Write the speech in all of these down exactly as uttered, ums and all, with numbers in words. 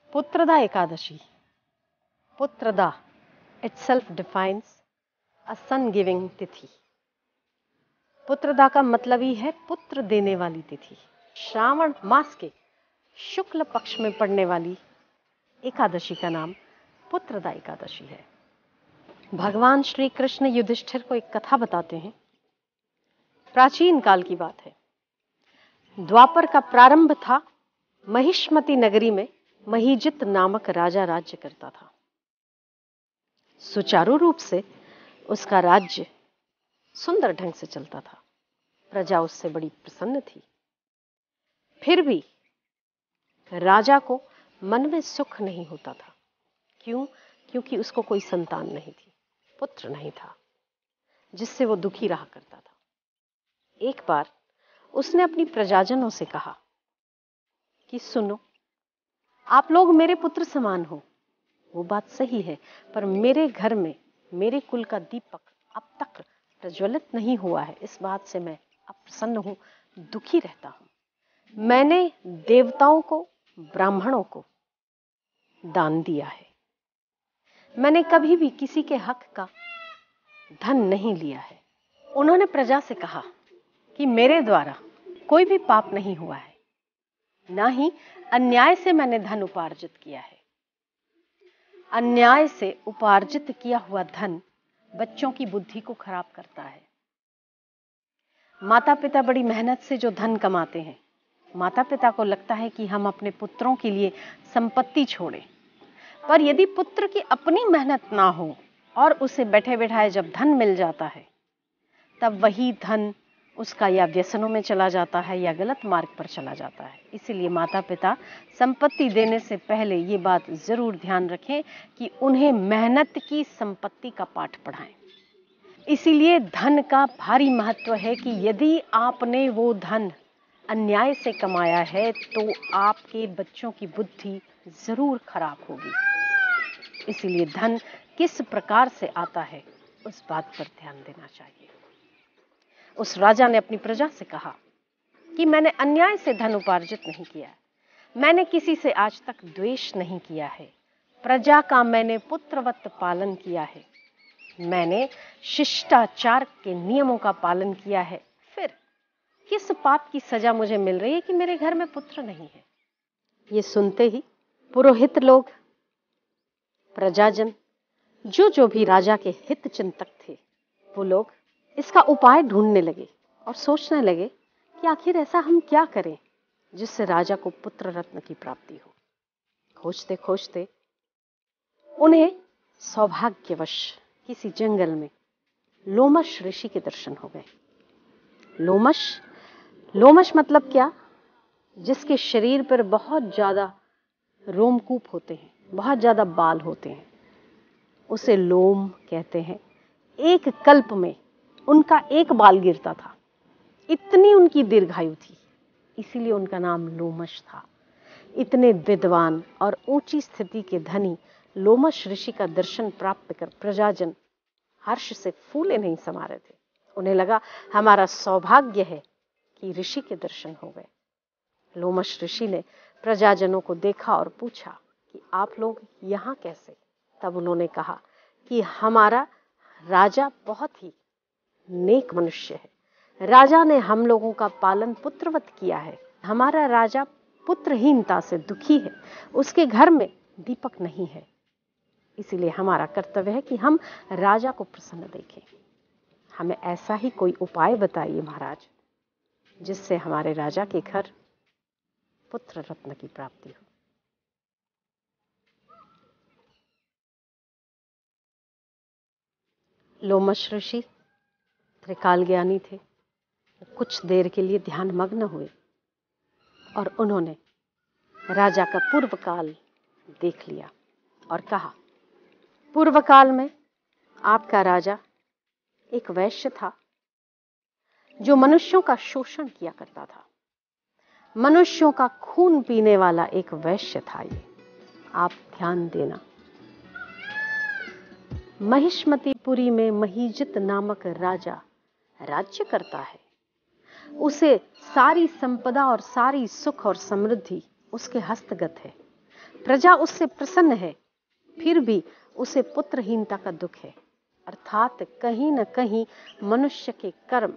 Putrada Ekadashi. Putrada itself defines a son giving तिथि. पुत्रदा का मतलब ही है पुत्र देने वाली तिथि. श्रावण मास के शुक्ल पक्ष में पड़ने वाली एकादशी का नाम पुत्रदा एकादशी है. भगवान श्री कृष्ण युधिष्ठिर को एक कथा बताते हैं. प्राचीन काल की बात है. द्वापर का प्रारंभ था. महिष्मती नगरी में महीजित नामक राजा राज्य करता था. सुचारू रूप से उसका राज्य सुंदर ढंग से चलता था. प्रजा उससे बड़ी प्रसन्न थी. फिर भी राजा को मन में सुख नहीं होता था. क्यों? क्योंकि उसको कोई संतान नहीं थी, पुत्र नहीं था, जिससे वो दुखी रहा करता था. एक बार उसने अपनी प्रजाजनों से कहा कि सुनो, आप लोग मेरे पुत्र समान हो. वो बात सही है, पर मेरे घर में मेरे कुल का दीपक अब तक प्रज्वलित नहीं हुआ है. इस बात से मैं अप्रसन्न हूं, दुखी रहता हूं. मैंने देवताओं को, ब्राह्मणों को दान दिया है. मैंने कभी भी किसी के हक का धन नहीं लिया है. उन्होंने प्रजा से कहा कि मेरे द्वारा कोई भी पाप नहीं हुआ है, ना ही अन्याय से मैंने धन उपार्जित किया है. अन्याय से उपार्जित किया हुआ धन बच्चों की बुद्धि को खराब करता है. माता पिता बड़ी मेहनत से जो धन कमाते हैं, माता पिता को लगता है कि हम अपने पुत्रों के लिए संपत्ति छोड़ें. पर यदि पुत्र की अपनी मेहनत ना हो और उसे बैठे बैठाए जब धन मिल जाता है, तब वही धन उसका या व्यसनों में चला जाता है या गलत मार्ग पर चला जाता है. इसीलिए माता पिता संपत्ति देने से पहले ये बात जरूर ध्यान रखें कि उन्हें मेहनत की संपत्ति का पाठ पढ़ाएं. इसीलिए धन का भारी महत्व है कि यदि आपने वो धन अन्याय से कमाया है तो आपके बच्चों की बुद्धि जरूर खराब होगी. इसीलिए धन किस प्रकार से आता है उस बात पर ध्यान देना चाहिए. उस राजा ने अपनी प्रजा से कहा कि मैंने अन्याय से धन उपार्जित नहीं किया. मैंने किसी से आज तक द्वेष नहीं किया है. प्रजा का मैंने पुत्रवत पालन किया है. मैंने शिष्टाचार के नियमों का पालन किया है. फिर किस पाप की सजा मुझे मिल रही है कि मेरे घर में पुत्र नहीं है? ये सुनते ही पुरोहित लोग, प्रजाजन, जो जो भी राजा के हित चिंतक थे, वो लोग इसका उपाय ढूंढने लगे और सोचने लगे कि आखिर ऐसा हम क्या करें जिससे राजा को पुत्र रत्न की प्राप्ति हो. खोजते खोजते उन्हें सौभाग्यवश किसी जंगल में लोमश ऋषि के दर्शन हो गए. लोमश लोमश मतलब क्या? जिसके शरीर पर बहुत ज्यादा रोमकूप होते हैं, बहुत ज्यादा बाल होते हैं, उसे लोम कहते हैं. एक कल्प में उनका एक बाल गिरता था. इतनी उनकी दीर्घायु थी, इसीलिए उनका नाम लोमश था. इतने विद्वान और ऊंची स्थिति के धनी लोमश ऋषि का दर्शन प्राप्त कर प्रजाजन हर्ष से फूले नहीं समा रहे थे. उन्हें लगा हमारा सौभाग्य है कि ऋषि के दर्शन हो गए. लोमश ऋषि ने प्रजाजनों को देखा और पूछा कि आप लोग यहाँ कैसे? तब उन्होंने कहा कि हमारा राजा बहुत ही नेक मनुष्य है. राजा ने हम लोगों का पालन पुत्रवत किया है. हमारा राजा पुत्रहीनता से दुखी है. उसके घर में दीपक नहीं है. इसीलिए हमारा कर्तव्य है कि हम राजा को प्रसन्न देखें. हमें ऐसा ही कोई उपाय बताइए महाराज, जिससे हमारे राजा के घर पुत्र रत्न की प्राप्ति हो. लोमश ऋषि त्रिकाल ज्ञानी थे. कुछ देर के लिए ध्यान मग्न हुए और उन्होंने राजा का पूर्व काल देख लिया और कहा, पूर्व काल में आपका राजा एक वैश्य था जो मनुष्यों का शोषण किया करता था. मनुष्यों का खून पीने वाला एक वैश्य था. ये आप ध्यान देना. महिष्मतीपुरी में महीजित नामक राजा राज्य करता है. उसे सारी संपदा और सारी सुख और समृद्धि उसके हस्तगत है. प्रजा उससे प्रसन्न है, फिर भी उसे पुत्रहीनता का दुख है। अर्थात कहीं न कहीं मनुष्य के कर्म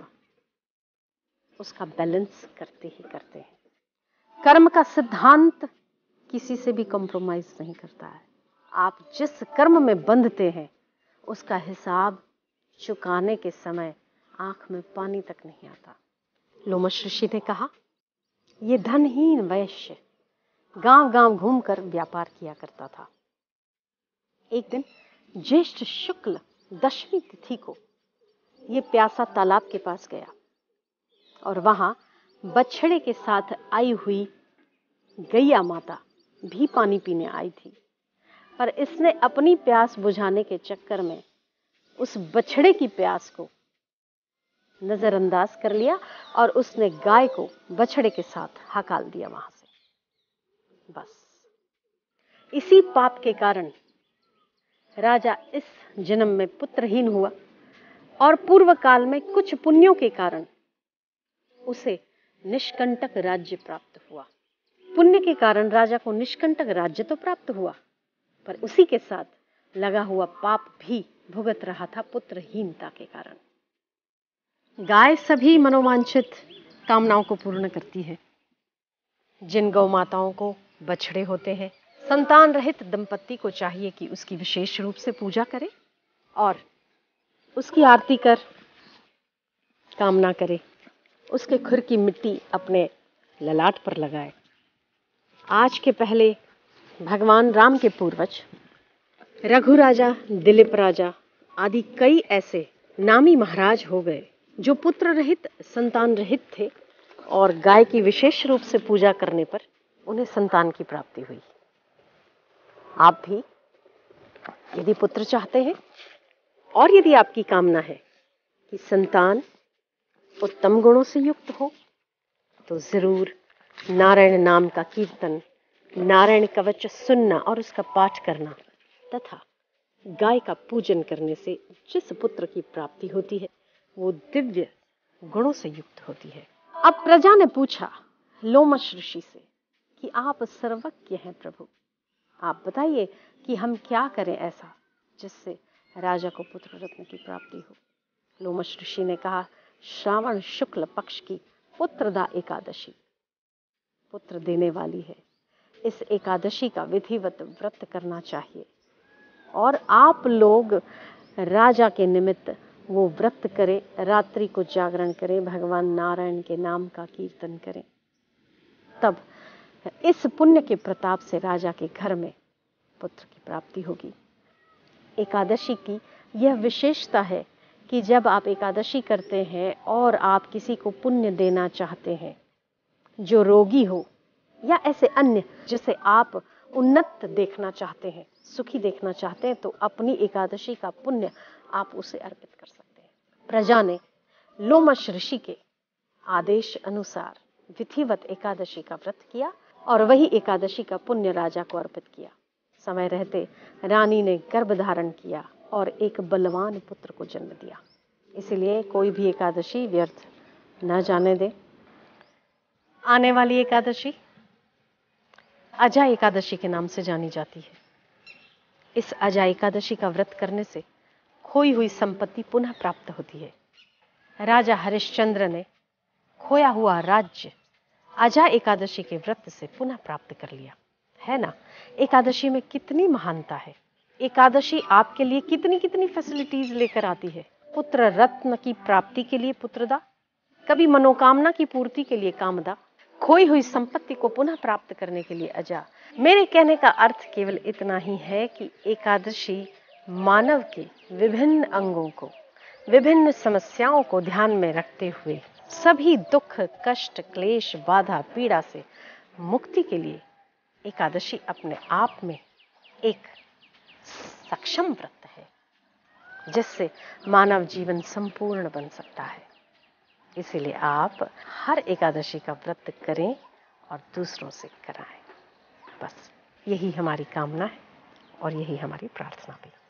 उसका बैलेंस करते ही करते हैं। कर्म का सिद्धांत किसी से भी कॉम्प्रोमाइज नहीं करता है। आप जिस कर्म में बंधते हैं उसका हिसाब चुकाने के समय आंख में पानी तक नहीं आता। लोमश ऋषि ने कहा, ये धनहीन वैश्य गांव गांव घूमकर व्यापार किया करता था। एक दिन ज्येष्ठ शुक्ल दशमी तिथि को ये प्यासा तालाब के पास गया और वहां बछड़े के साथ आई हुई गैया माता भी पानी पीने आई थी, पर इसने अपनी प्यास बुझाने के चक्कर में उस बछड़े की प्यास को नजरअंदाज कर लिया और उसने गाय को बछड़े के साथ हकाल दिया वहां से। बस इसी पाप के कारण राजा इस जन्म में पुत्रहीन हुआ और पूर्व काल में कुछ पुण्यों के कारण उसे निष्कंटक राज्य प्राप्त हुआ। पुण्य के कारण राजा को निष्कंटक राज्य तो प्राप्त हुआ, पर उसी के साथ लगा हुआ पाप भी भुगत रहा था पुत्रहीनता के कारण। गाय सभी मनोवांछित कामनाओं को पूर्ण करती है। जिन गौ माताओं को बछड़े होते हैं, संतान रहित दंपत्ति को चाहिए कि उसकी विशेष रूप से पूजा करे और उसकी आरती कर कामना करे, उसके खुर की मिट्टी अपने ललाट पर लगाए। आज के पहले भगवान राम के पूर्वज रघु राजा, दिलीप राजा आदि कई ऐसे नामी महाराज हो गए जो पुत्र रहित, संतान रहित थे और गाय की विशेष रूप से पूजा करने पर उन्हें संतान की प्राप्ति हुई। आप भी यदि पुत्र चाहते हैं और यदि आपकी कामना है कि संतान उत्तम गुणों से युक्त हो, तो जरूर नारायण नाम का कीर्तन, नारायण कवच सुनना और उसका पाठ करना तथा गाय का पूजन करने से जिस पुत्र की प्राप्ति होती है वो दिव्य गुणों से युक्त होती है। अब प्रजा ने पूछा लोमश ऋषि से कि आप सर्वज्ञ हैं प्रभु, आप बताइए कि हम क्या करें ऐसा जिससे राजा को पुत्र रत्न की प्राप्ति हो। लोमश ऋषि ने कहा, श्रावण शुक्ल पक्ष की पुत्रदा एकादशी पुत्र देने वाली है। इस एकादशी का विधिवत व्रत करना चाहिए और आप लोग राजा के निमित्त वो व्रत करें, रात्रि को जागरण करें, भगवान नारायण के नाम का कीर्तन करें। तब इस पुण्य के प्रताप से राजा के घर में पुत्र की प्राप्ति होगी। एकादशी की यह विशेषता है कि जब आप एकादशी करते हैं और आप किसी को पुण्य देना चाहते हैं जो रोगी हो या ऐसे अन्य जिसे आप उन्नत देखना चाहते हैं, सुखी देखना चाहते हैं, तो अपनी एकादशी का पुण्य आप उसे अर्पित कर सकते हैं। प्रजा ने लोमश ऋषि के आदेश अनुसार विधिवत एकादशी का व्रत किया और वही एकादशी का पुण्य राजा को अर्पित किया। समय रहते रानी ने गर्भ धारण किया और एक बलवान पुत्र को जन्म दिया। इसलिए कोई भी एकादशी व्यर्थ न जाने दे। आने वाली एकादशी अजा एकादशी के नाम से जानी जाती है। इस अजा एकादशी का व्रत करने से खोई हुई संपत्ति पुनः प्राप्त होती है। राजा हरिश्चंद्र ने खोया हुआ राज्य अजा एकादशी के व्रत से पुनः प्राप्त कर लिया है ना। एकादशी में कितनी महानता है। एकादशी आपके लिए कितनी कितनी फैसिलिटीज लेकर आती है। पुत्र रत्न की प्राप्ति के लिए पुत्रदा, कभी मनोकामना की पूर्ति के लिए कामदा, खोई हुई संपत्ति को पुनः प्राप्त करने के लिए अजा। मेरे कहने का अर्थ केवल इतना ही है कि एकादशी मानव के विभिन्न अंगों को, विभिन्न समस्याओं को ध्यान में रखते हुए सभी दुख, कष्ट, क्लेश, बाधा, पीड़ा से मुक्ति के लिए एकादशी अपने आप में एक सक्षम व्रत है जिससे मानव जीवन संपूर्ण बन सकता है। इसीलिए आप हर एकादशी का व्रत करें और दूसरों से कराएं। बस यही हमारी कामना है और यही हमारी प्रार्थना भी।